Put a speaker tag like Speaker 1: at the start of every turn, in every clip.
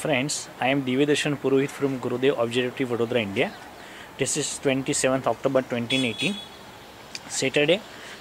Speaker 1: Friends, I am Divyadarsan Purohit from Gurudev Observatory, Vadodara, India. This is 27th October 2018, Saturday.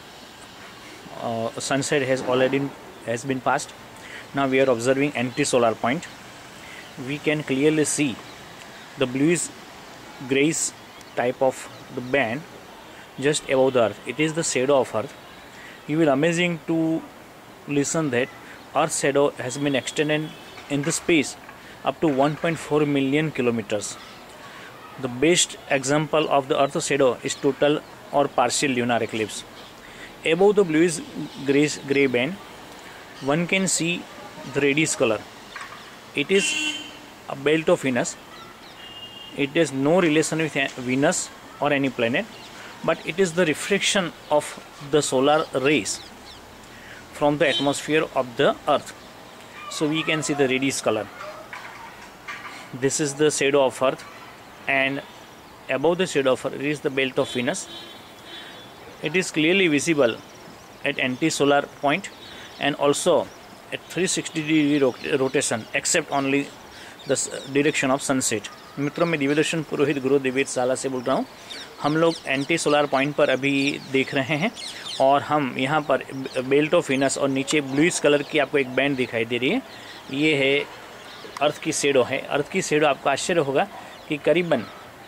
Speaker 1: Sunset has been passed. Now we are observing anti-solar point. We can clearly see the bluish grayish type of the band just above the earth. It is the shadow of earth. You will amazing to listen that earth shadow has been extended in the space up to 1.4 million kilometers. The best example of the earth shadow is total or partial lunar eclipse. Above the bluish grey band, one can see the reddish color. It is a belt of Venus. It has no relation with Venus or any planet, but it is the reflection of the solar rays from the atmosphere of the earth. So we can see the reddish color. This is the shadow of earth, and above the shadow of earth is the belt of Venus. It is clearly visible at anti-solar point and also at 360 degree rotation except only the direction of sunset. मित्रों, मैं दिव्यदर्शन पुरोहित गुरुदेव शाला से बोल रहा हूँ। हम लोग anti solar point पर अभी देख रहे हैं और हम यहाँ पर बेल्ट ऑफ वीनस और नीचे ब्लूइश कलर की आपको एक बैंड दिखाई दे रही है। ये है अर्थ की शेडो है। अर्थ की शेडो आपको आश्चर्य होगा कि करीबन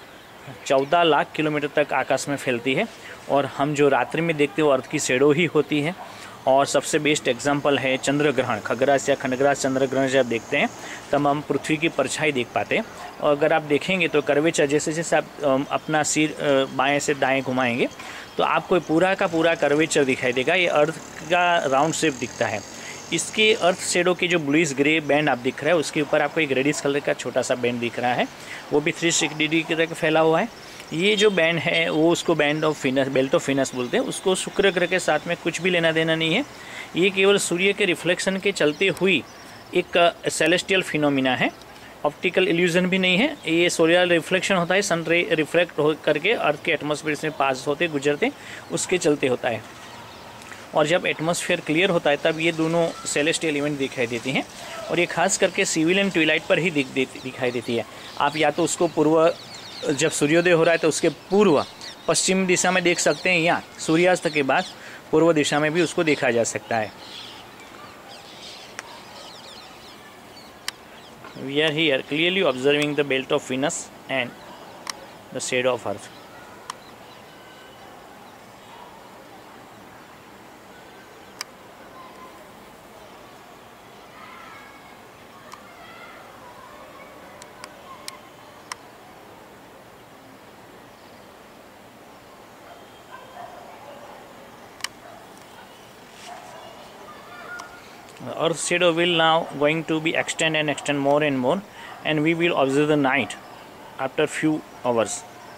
Speaker 1: 14 लाख किलोमीटर तक आकाश में फैलती है और हम जो रात्रि में देखते हैं वो अर्थ की शेडो ही होती है। और सबसे बेस्ट एग्जांपल है चंद्र ग्रहण। खग्रास या खंडग्रास चंद्र ग्रहण जब देखते हैं तब हम पृथ्वी की परछाई देख पाते हैं। और अगर आप देखेंगे तो कर्वेचर जैसे जैसे आप अपना सिर बाएं से दाएं घुमाएंगे तो आपको पूरा का पूरा कर्वेचर दिखाई देगा। ये अर्थ का राउंड शेप दिखता है। इसके अर्थ शेडो के जो ब्लूइश ग्रे बैंड आप दिख रहा है उसके ऊपर आपको एक रेडिश कलर का छोटा सा बैंड दिख रहा है, वो भी 360 डिग्री की तरह फैला हुआ है। ये जो बैंड है वो उसको band of Venus, belt of Venus बोलते हैं। उसको शुक्र ग्रह के साथ में कुछ भी लेना देना नहीं है। ये केवल सूर्य के रिफ्लेक्शन के चलते हुई एक सेलेस्टियल फिनोमिना है, ऑप्टिकल इल्यूजन भी नहीं है। ये सोलर रिफ्लेक्शन होता है, सन रे रिफ्लेक्ट हो करके अर्थ के एटमॉस्फेयर से पास होते गुजरते उसके चलते होता है। और जब एटमॉस्फेयर क्लियर होता है तब ये दोनों सेलेस्टियल इवेंट दिखाई देती हैं और ये खास करके सिविलियन ट्विलाइट पर ही दिखाई देती है। आप या तो उसको पूर्व, जब सूर्योदय हो रहा है तो उसके पूर्व पश्चिम दिशा में देख सकते हैं, या सूर्यास्त के बाद पूर्व दिशा में भी उसको देखा जा सकता है। We are here clearly observing the belt of Venus and the shadow of Earth. The Earth shadow will now going to be extend more and more, and we will observe the night after few hours.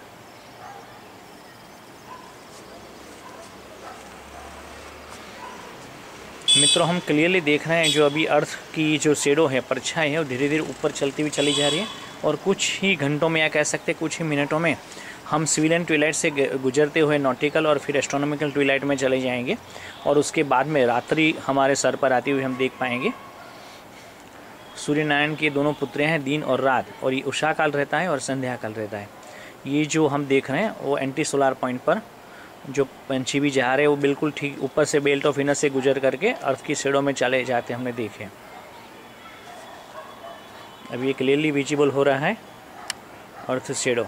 Speaker 1: मित्रों, हम clearly देख रहे हैं जो अभी अर्थ की जो shadow है, परछाई है, वो धीरे धीरे ऊपर चलती हुई चली जा रही है और कुछ ही घंटों में या कह सकते हैं कुछ ही मिनटों में हम सिविलियन ट्विलाइट से गुजरते हुए नॉटिकल और फिर एस्ट्रोनॉमिकल ट्विलाइट में चले जाएंगे और उसके बाद में रात्रि हमारे सर पर आती हुई हम देख पाएंगे। सूर्य नारायण के दोनों पुत्र हैं, दिन और रात, और ये उषा काल रहता है और संध्या काल रहता है। ये जो हम देख रहे हैं वो एंटी सोलार पॉइंट पर जो पंछी भी जा रहे हैं वो बिल्कुल ठीक ऊपर से बेल्ट ऑफ वीनस से गुजर करके अर्थ की शेडो में चले जाते हमने देखे। अब ये क्लियरली विजिबल हो रहा है earth shadow.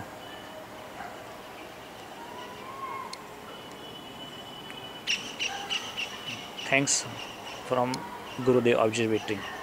Speaker 1: Thanks from Gurudev Observatory.